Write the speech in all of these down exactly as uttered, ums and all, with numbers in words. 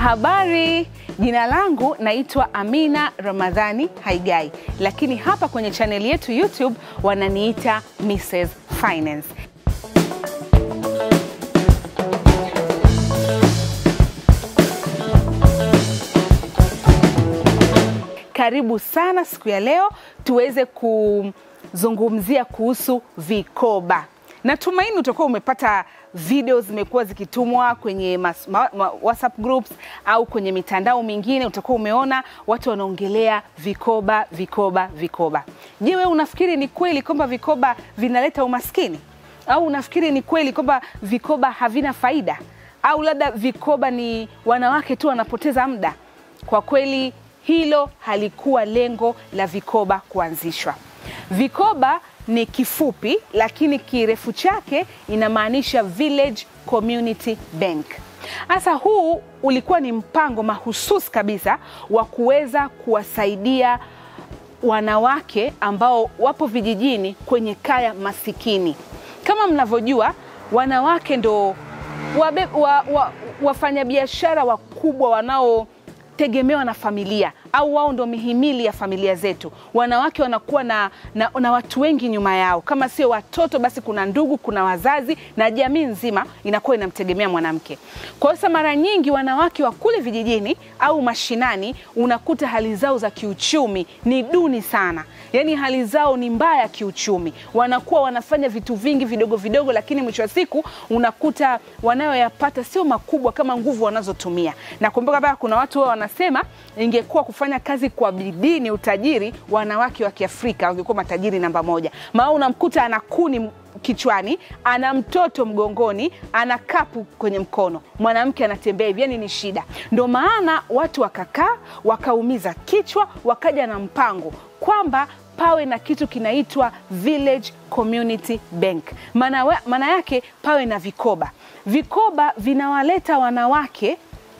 Habari, jina langu naitwa Amina Ramadhani Haigai, lakini hapa kwenye channel yetu YouTube wananiita Missus Finance. Karibu sana siku ya leo tuweze kuzungumzia kuhusu VICOBA. Natumaini utakuwa umepata video zimekuwa zikitumwa kwenye mas, ma, ma, WhatsApp groups au kwenye mitandao mingine, utakuwa umeona watu wanaongelea VICOBA, VICOBA, VICOBA. Je, wewe unafikiri ni kweli kwamba VICOBA vinaleta umaskini? Au unafikiri ni kweli kwamba VICOBA havina faida? Au labda VICOBA ni wanawake tu wanapoteza muda? Kwa kweli hilo halikuwa lengo la VICOBA kuanzishwa. VICOBA ni kifupi, lakini kirefu chake inamaanisha Village Community Bank. Asa huu ulikuwa ni mpango mahususi kabisa wa kuweza kuwasaidia wanawake ambao wapo vijijini kwenye kaya masikini. Kama mnavyojua, wanawake ndo wabe, wa, wa, wafanyabiashara wakubwa wanao tegemewa na familia, au wao ndo mihimili ya familia zetu. Wanawake wanakuwa na, na, na watu wengi nyuma yao. Kama sio watoto, basi kuna ndugu, kuna wazazi, na jamii nzima inakuwa inamtegemea mwanamke. Kwa hiyo mara nyingi wanawake wa kule vijijini au mashinani unakuta hali zao za kiuchumi ni duni sana. Yaani hali zao ni mbaya kiuchumi. Wanakuwa wanafanya vitu vingi vidogo vidogo, lakini mwisho wa siku unakuta wanayoyapata sio makubwa kama nguvu wanazotumia. Na kumbuka baba, kuna watu wao wanasema ingekuwa kufanya kazi kwa bidii ni utajiri, wanawake wa Kiafrika wangekuwa matajiri namba moja. Maana unamkuta ana kuni kichwani, ana mtoto mgongoni, ana kapu kwenye mkono. Mwanamke anatembea hivi, yani ni shida. Ndio maana watu wakakaa, wakaumiza kichwa, wakaja na mpango kwamba pawe na kitu kinaitwa Village Community Bank. Maana maana yake pawe na VICOBA. VICOBA vinawaleta wanawake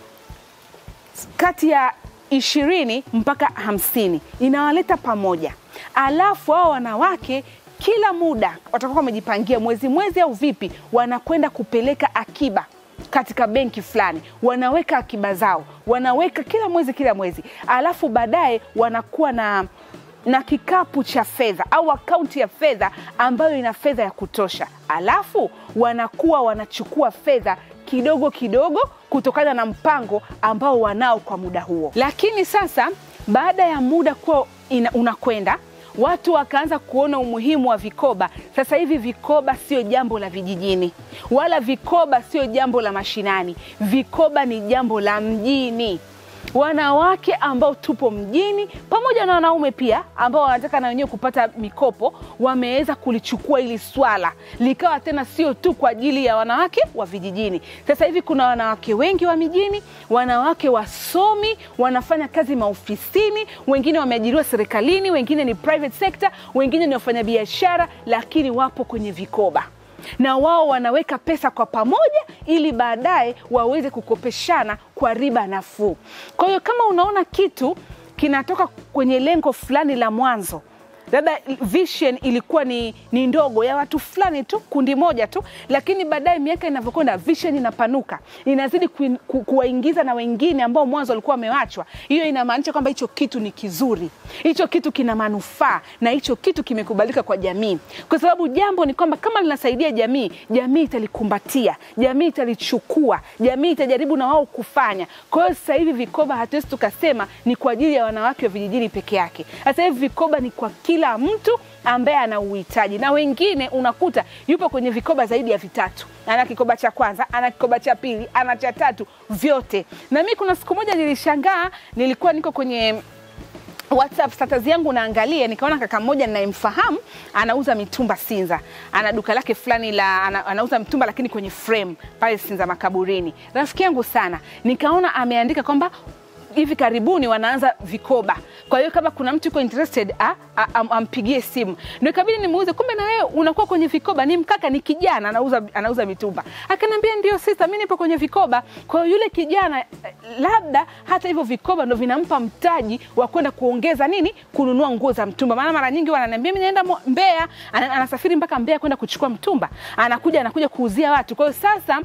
kati ya ishirini mpaka hamsini, inawaleta pamoja. Alafu hao wanawake kila muda watakuwa wamejipangia mwezi mwezi au vipi, wanakwenda kupeleka akiba katika benki fulani. Wanaweka akiba zao, wanaweka kila mwezi kila mwezi. Alafu baadaye wanakuwa na na kikapu cha fedha au akaunti ya fedha ambayo ina fedha ya kutosha. Alafu wanakuwa wanachukua fedha kidogo kidogo kutokana na mpango ambao wanao kwa muda huo. Lakini sasa baada ya muda kwa unakwenda, watu wakaanza kuona umuhimu wa VICOBA. Sasa hivi VICOBA sio jambo la vijijini, wala VICOBA sio jambo la mashinani. VICOBA ni jambo la mjini. Wanawake ambao tupo mjini pamoja na wanaume pia ambao wanataka na wenyewe kupata mikopo wameweza kulichukua ili swala likawa tena sio tu kwa ajili ya wanawake wa vijijini. Sasa hivi kuna wanawake wengi wa mijini, wanawake wasomi, wanafanya kazi maofisini, wengine wameajiriwa serikalini, wengine ni private sector, wengine ni wafanyabiashara, lakini wapo kwenye VICOBA. Na wao wanaweka pesa kwa pamoja ili baadaye waweze kukopeshana kwa riba nafuu. Kwa hiyo kama unaona kitu kinatoka kwenye lengo fulani la mwanzo, labda vision ilikuwa ni, ni ndogo ya watu fulani tu, kundi moja tu, lakini baadaye miaka inavyokwenda vision inapanuka, inazidi ku, ku, kuwaingiza na wengine ambao mwanzo walikuwa wameachwa. Hiyo inamaanisha kwamba hicho kitu ni kizuri, hicho kitu kina manufaa, na hicho kitu kimekubalika kwa jamii. Kwa sababu jambo ni kwamba kama linasaidia jamii, jamii italikumbatia, jamii italichukua, jamii itajaribu na wao kufanya. Kwa hiyo sasa hivi VICOBA hatuwezi tukasema ni kwa ajili ya wanawake wa vijijini peke yake. Sasa hivi VICOBA ni kwa kila mtu ambaye ana uhitaji. Na wengine unakuta yupo kwenye VICOBA zaidi ya vitatu. Ana kikoba cha kwanza, ana kikoba cha pili, ana cha tatu, vyote. Na mimi kuna siku moja nilishangaa, nilikuwa niko kwenye WhatsApp status yangu naangalia, nikaona kaka mmoja ninayemfahamu anauza mitumba Sinza. Ana duka lake fulani la ana, anauza mitumba lakini kwenye frame pale Sinza Makaburini. Rafiki yangu sana. Nikaona ameandika kwamba hivi karibuni wanaanza VICOBA. Kwa hiyo kama kuna mtu yuko interested a, a, am, ampigie simu. Ndio ikabidi nimuulize, kumbe na wewe unakuwa kwenye VICOBA? Ni mkaka, ni kijana anauza anauza mitumba. Akaniambia ndio sister, mimi nipo kwenye VICOBA. Kwa hiyo yule kijana labda hata hivyo VICOBA ndio vinampa mtaji wa kwenda kuongeza nini, kununua nguo za mtumba. Maana mara nyingi wananiambia mimi naenda Mbeya, anasafiri mpaka Mbeya kwenda kuchukua mtumba. Anakuja anakuja kuuzia watu. Kwa hiyo sasa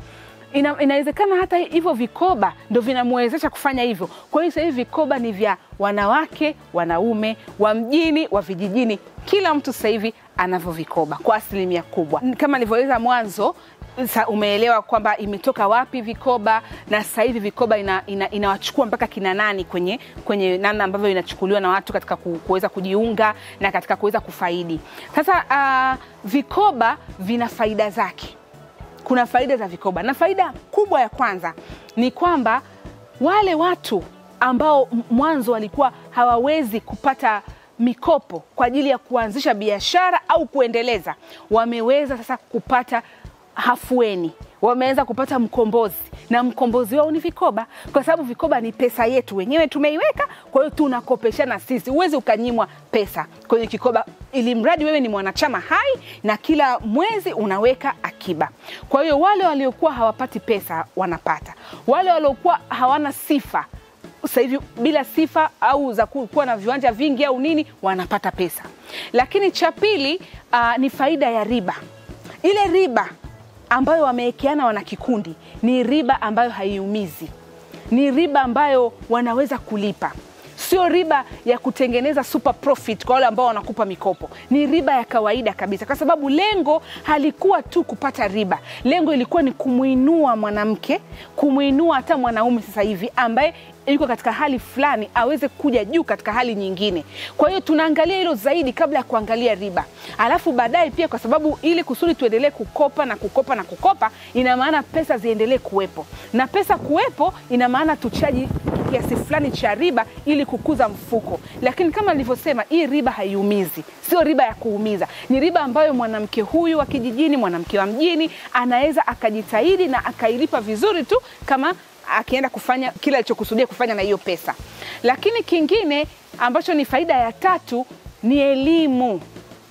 ina, inawezekana hata hivyo vikoba ndio vinamwezesha kufanya hivyo. Kwa hiyo sasa hivi vikoba ni vya wanawake, wanaume, wa mjini, wa vijijini. Kila mtu sasa hivi anavyo vikoba kwa asilimia kubwa. Kama nilivyoeleza mwanzo, umeelewa kwamba imetoka wapi vikoba, na sasa hivi vikoba ina, ina, inawachukua mpaka kina nani kwenye kwenye namna ambavyo inachukuliwa na watu katika kuweza kujiunga na katika kuweza kufaidi. Sasa uh, vikoba vina faida zake. Kuna faida za vikoba, na faida kubwa ya kwanza ni kwamba wale watu ambao mwanzo walikuwa hawawezi kupata mikopo kwa ajili ya kuanzisha biashara au kuendeleza, wameweza sasa kupata hafueni, wameweza kupata mkombozi, na mkombozi wao ni vikoba, kwa sababu vikoba ni pesa yetu wenyewe tumeiweka, kwa hiyo tunakopeshana sisi. Uweze ukanyimwa pesa kwenye kikoba, ili mradi wewe ni mwanachama hai na kila mwezi unaweka akiba. Kwa hiyo wale waliokuwa hawapati pesa wanapata, wale waliokuwa hawana sifa sasa hivi bila sifa au za kuwa na viwanja vingi au nini, wanapata pesa. Lakini cha pili uh, ni faida ya riba. Ile riba ambayo wamewekeana wana kikundi ni riba ambayo haiumizi, ni riba ambayo wanaweza kulipa. Sio riba ya kutengeneza super profit kwa wale ambao wanakupa mikopo. Ni riba ya kawaida kabisa, kwa sababu lengo halikuwa tu kupata riba. Lengo ilikuwa ni kumuinua mwanamke, kumuinua hata mwanaume sasa hivi ambaye yuko katika hali fulani aweze kuja juu katika hali nyingine. Kwa hiyo tunaangalia hilo zaidi kabla ya kuangalia riba. Alafu baadaye pia, kwa sababu ili kusudi tuendelee kukopa na kukopa na kukopa, ina maana pesa ziendelee kuwepo. Na pesa kuwepo ina maana tuchaji kiasi fulani cha riba ili kukuza mfuko. Lakini kama nilivyosema, hii riba haiumizi. Sio riba ya kuumiza. Ni riba ambayo mwanamke huyu wa kijijini, mwanamke wa mjini anaweza akajitahidi na akailipa vizuri tu kama akienda kufanya kila alichokusudia kufanya na hiyo pesa. Lakini kingine ambacho ni faida ya tatu ni elimu.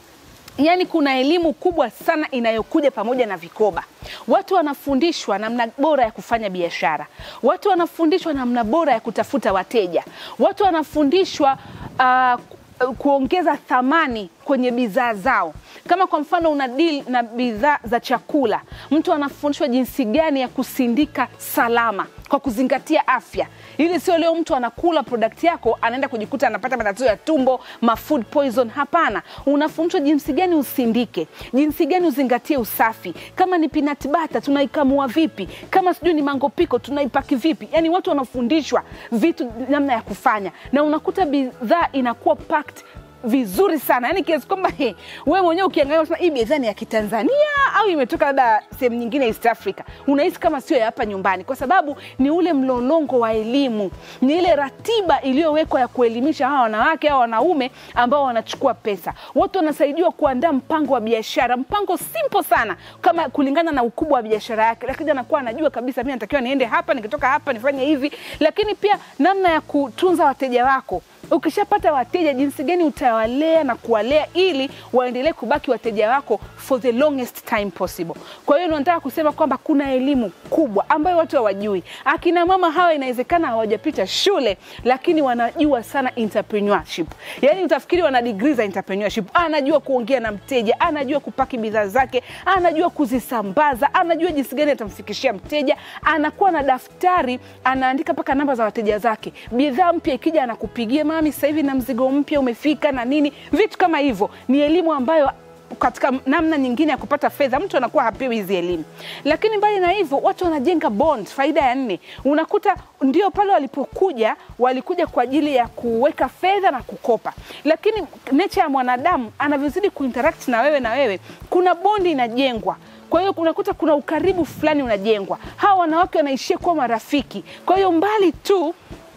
Yaani kuna elimu kubwa sana inayokuja pamoja na vikoba. Watu wanafundishwa namna bora ya kufanya biashara. Watu wanafundishwa namna bora ya kutafuta wateja. Watu wanafundishwa uh, kuongeza thamani kwenye bidhaa zao. Kama kwa mfano una deal na bidhaa za chakula, mtu anafundishwa jinsi gani ya kusindika salama kwa kuzingatia afya. Ili sio leo mtu anakula product yako anaenda kujikuta anapata matatizo ya tumbo, ma food poison. Hapana, unafundishwa jinsi gani usindike, jinsi gani uzingatie usafi. Kama ni peanut butter tunaikamua vipi, kama sijui ni mango pico tunaipaki vipi. Yaani watu wanafundishwa vitu namna ya kufanya, na unakuta bidhaa inakuwa packed vizuri sana. Yaani kiasi kwamba wewe mwenyewe ukiangalia unasema hii bidhaa ni ya Kitanzania au imetoka labda sehemu nyingine East Africa. Unahisi kama sio ya hapa nyumbani, kwa sababu ni ule mlolongo wa elimu, ni ile ratiba iliyowekwa ya kuelimisha hawa wanawake au wanaume ambao wanachukua pesa. Watu wanasaidiwa kuandaa mpango wa biashara, mpango simple sana kama kulingana na ukubwa wa biashara yake, lakini anakuwa anajua kabisa mimi natakiwa niende hapa, nikitoka hapa nifanye hivi. Lakini pia namna ya kutunza wateja wako. Ukishapata wateja, jinsi gani utawalea na kuwalea ili waendelee kubaki wateja wako for the longest time possible. Kwa hiyo nataka kusema kwamba kuna elimu kubwa ambayo watu hawajui. Akina mama hawa inawezekana hawajapita shule, lakini wanajua sana entrepreneurship. Yaani utafikiri wana degree za entrepreneurship. Anajua kuongea na mteja, anajua kupaki bidhaa zake, anajua kuzisambaza, anajua jinsi gani atamfikishia mteja, anakuwa na daftari, anaandika paka namba za wateja zake. Bidhaa mpya ikija anakupigia, mami sasa hivi na mzigo mpya umefika na nini, vitu kama hivyo. Ni elimu ambayo katika namna nyingine ya kupata fedha mtu anakuwa hapewi hizi elimu. Lakini mbali na hivyo, watu wanajenga bond. Faida ya nne, unakuta ndio pale walipokuja walikuja kwa ajili ya kuweka fedha na kukopa, lakini nature ya mwanadamu anavyozidi kuinteract na wewe na wewe, kuna bondi inajengwa. Kwa hiyo unakuta kuna ukaribu fulani unajengwa. Hawa wanawake wanaishia kuwa marafiki. Kwa hiyo mbali tu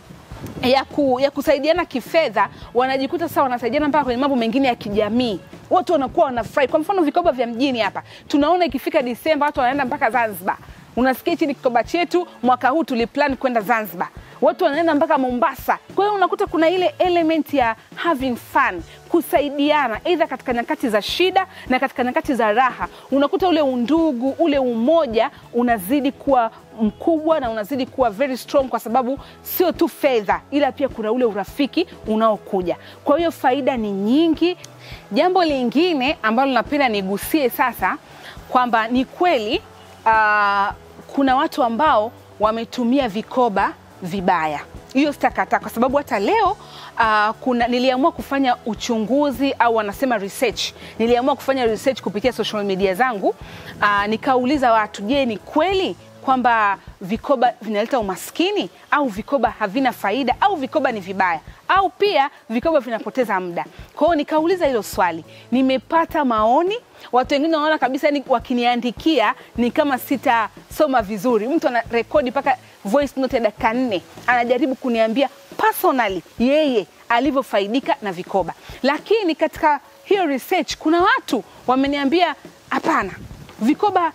ya, ku, ya kusaidiana kifedha, wanajikuta sasa wanasaidiana mpaka kwenye mambo mengine ya kijamii. Watu wanakuwa wanafurahi. Kwa mfano vikoba vya mjini hapa, tunaona ikifika Disemba watu wanaenda mpaka Zanzibar. Unasikia chini kikoba chetu mwaka huu tuliplan kwenda Zanzibar. Watu wanaenda mpaka Mombasa. Kwa hiyo unakuta kuna ile element ya having fun, kusaidiana either katika nyakati za shida na katika nyakati za raha. Unakuta ule undugu, ule umoja unazidi kuwa mkubwa na unazidi kuwa very strong, kwa sababu sio tu fedha ila pia kuna ule urafiki unaokuja. Kwa hiyo faida ni nyingi. Jambo lingine ambalo napenda nigusie sasa, kwamba ni kweli uh, kuna watu ambao wametumia vikoba vibaya. Hiyo sitakataa, kwa sababu hata leo uh, kuna niliamua kufanya uchunguzi au wanasema research. Niliamua kufanya research kupitia social media zangu. Uh, nikauliza watu, je, ni kweli kwamba vikoba vinaleta umaskini, au vikoba havina faida, au vikoba ni vibaya, au pia vikoba vinapoteza muda? Kwa hiyo nikauliza hilo swali. Nimepata maoni. Watu wengine wanaona kabisa ni wakiniandikia ni kama sitasoma vizuri. Mtu ana rekodi paka voice note ya dakika nne anajaribu kuniambia personally yeye alivyofaidika na vikoba. Lakini katika hiyo research kuna watu wameniambia hapana, vikoba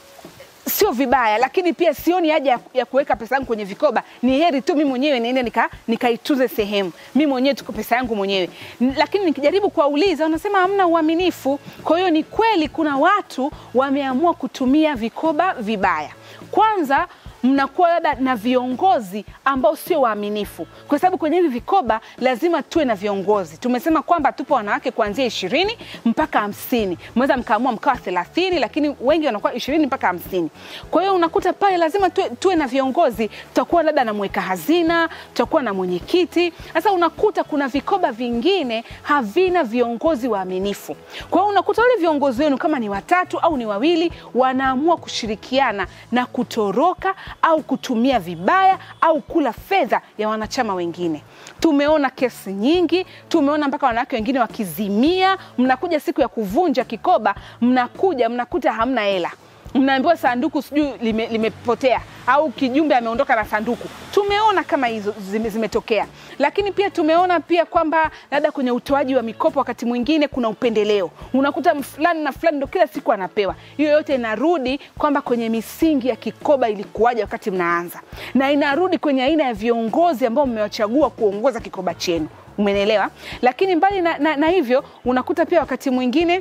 sio vibaya, lakini pia sioni haja ya, ya kuweka pesa yangu kwenye vikoba. Ni heri tu mimi mwenyewe niende nika nikaituze sehemu. Mimi mwenyewe tuko pesa yangu mwenyewe. Lakini nikijaribu kuwauliza wanasema hamna uaminifu. Kwa hiyo ni kweli kuna watu wameamua kutumia vikoba vibaya. Kwanza, mnakuwa labda na viongozi ambao sio waaminifu. Kwa sababu kwenye hivi vikoba lazima tuwe na viongozi. Tumesema kwamba tupo wanawake kuanzia ishirini mpaka hamsini. Mweza mkaamua mkawa thelathini, lakini wengi wanakuwa ishirini mpaka hamsini. Kwa hiyo unakuta pale lazima tuwe, tuwe na viongozi. Tutakuwa labda na mweka hazina, tutakuwa na mwenyekiti. Sasa unakuta kuna vikoba vingine havina viongozi waaminifu. Kwa hiyo unakuta wale viongozi wenu kama ni watatu au ni wawili wanaamua kushirikiana na kutoroka au kutumia vibaya au kula fedha ya wanachama wengine. Tumeona kesi nyingi, tumeona mpaka wanawake wengine wakizimia. Mnakuja siku ya kuvunja kikoba, mnakuja mnakuta hamna hela. Mnaambiwa sanduku sijui lime, limepotea au kijumbe ameondoka na sanduku. Tumeona kama hizo zimetokea. Lakini pia tumeona pia kwamba labda kwenye utoaji wa mikopo wakati mwingine kuna upendeleo. Unakuta fulani na fulani ndio kila siku anapewa. Hiyo yote inarudi kwamba kwenye misingi ya kikoba ilikuwaje wakati mnaanza. Na inarudi kwenye aina ya viongozi ambao mmewachagua kuongoza kikoba chenu. Umeelewa? Lakini mbali na, na, na hivyo unakuta pia wakati mwingine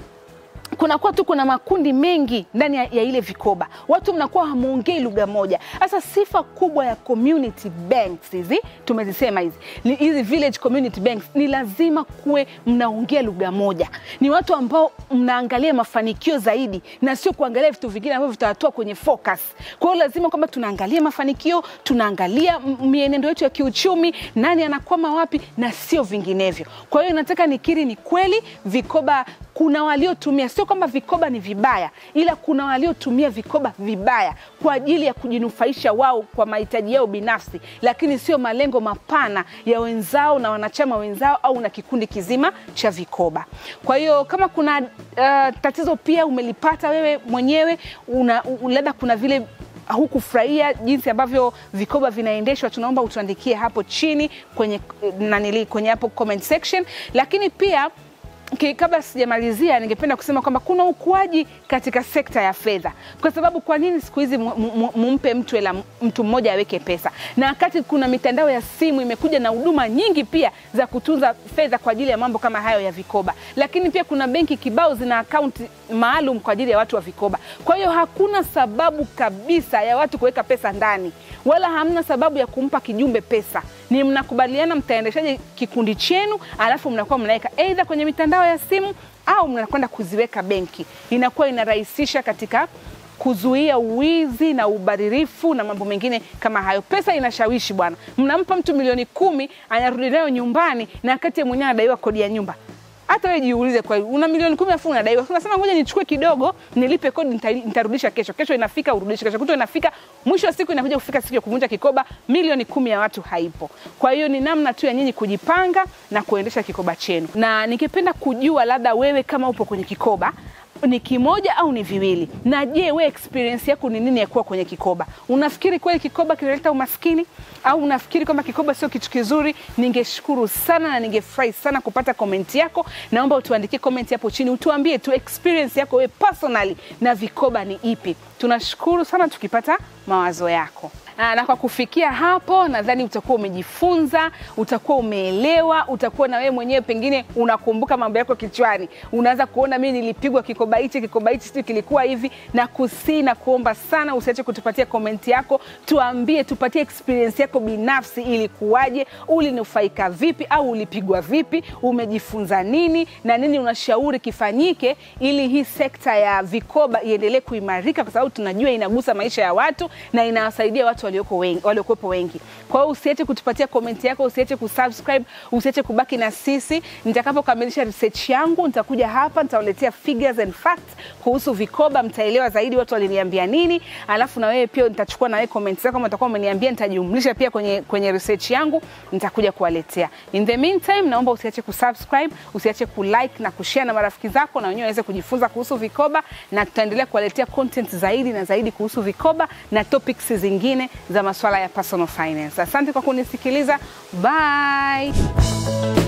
kuna kwa tu kuna makundi mengi ndani ya, ya ile vikoba. Watu mnakuwa hamuongei lugha moja. Sasa sifa kubwa ya community banks hizi, tumezisema hizi, hizi village community banks, ni lazima kuwe mnaongea lugha moja. Ni watu ambao mnaangalia mafanikio zaidi na sio kuangalia vitu vingine ambavyo vitawatoa kwenye focus. Kwa hiyo lazima kwamba tunaangalia mafanikio, tunaangalia mienendo yetu ya kiuchumi, nani anakwama wapi na sio vinginevyo. Kwa hiyo nataka nikiri ni kweli vikoba kuna waliotumia, sio kwamba vikoba ni vibaya, ila kuna waliotumia vikoba vibaya kwa ajili ya kujinufaisha wao kwa mahitaji yao binafsi, lakini sio malengo mapana ya wenzao na wanachama wenzao au na kikundi kizima cha vikoba. Kwa hiyo kama kuna uh, tatizo pia umelipata wewe mwenyewe, una labda kuna vile hukufurahia jinsi ambavyo vikoba vinaendeshwa, tunaomba utuandikie hapo chini kwenye nanili kwenye hapo comment section. Lakini pia kabla sijamalizia, ningependa kusema kwamba kuna ukuaji katika sekta ya fedha. Kwa sababu kwa nini siku hizi mumpe mtu ela mtu mmoja aweke pesa? Na wakati kuna mitandao ya simu imekuja na huduma nyingi pia za kutunza fedha kwa ajili ya mambo kama hayo ya vikoba. Lakini pia kuna benki kibao zina akaunti maalum kwa ajili ya watu wa vikoba. Kwa hiyo hakuna sababu kabisa ya watu kuweka pesa ndani, wala hamna sababu ya kumpa kijumbe pesa. Ni mnakubaliana mtaendeshaje kikundi chenu, alafu mnakuwa mnaweka aidha kwenye mitandao ya simu au mnakwenda kuziweka benki. Inakuwa inarahisisha katika kuzuia uwizi na ubadhirifu na mambo mengine kama hayo. Pesa inashawishi bwana. Mnampa mtu milioni kumi, anarudi nayo nyumbani na wakati mwenyewe anadaiwa kodi ya nyumba. Hata wewe jiulize, kwa hiyo una milioni kumi afu unadaiwa. Unasema ngoja nichukue kidogo, nilipe kodi, nitarudisha kesho. Kesho inafika urudishe, kesho kutwa inafika, mwisho wa siku inakuja kufika siku ya kuvunja kikoba, milioni kumi ya watu haipo. Kwa hiyo ni namna tu ya nyinyi kujipanga na kuendesha kikoba chenu. Na ningependa kujua labda wewe kama upo kwenye kikoba ni kimoja au ni viwili. Na je, wewe experience yako ni nini ya kuwa kwenye kikoba? Unafikiri kweli kikoba kinaleta umaskini au unafikiri kwamba kikoba sio kitu kizuri? Ningeshukuru sana na ningefurahi sana kupata comment yako. Naomba utuandikie comment hapo chini, utuambie tu experience yako wewe personally na vikoba ni ipi. Tunashukuru sana tukipata mawazo yako. Na kwa kufikia hapo, nadhani utakuwa umejifunza, utakuwa umeelewa, utakuwa na wewe mwenyewe pengine unakumbuka mambo yako kichwani. Unaanza kuona mimi nilipigwa kikoba hichi, kikoba hichi sio kilikuwa hivi, na kusi na kuomba sana usiache kutupatia comment yako, tuambie, tupatie experience yako binafsi ilikuwaje, ulinufaika vipi au ulipigwa vipi, umejifunza nini na nini unashauri kifanyike ili hii sekta ya vikoba iendelee kuimarika, kwa sababu tunajua inagusa maisha ya watu na inawasaidia watu walioko wengi, waliokuwepo wengi. Kwa hiyo usiache kutupatia comment yako, usiache kusubscribe, usiache kubaki na sisi. Nitakapokamilisha research yangu nitakuja hapa, nitawaletea figures and facts kuhusu vikoba, mtaelewa zaidi watu waliniambia nini. Alafu na wewe pia nitachukua na wewe comments zako kama utakuwa umeniambia, nitajumlisha pia kwenye kwenye research yangu, nitakuja kuwaletea. In the meantime, naomba usiache kusubscribe, usiache kulike na kushare na marafiki zako, na wenyewe waweze kujifunza kuhusu vikoba, na tutaendelea kuwaletea content zaidi na zaidi kuhusu vikoba na topics zingine za masuala ya personal finance. Asante kwa kunisikiliza. Bye.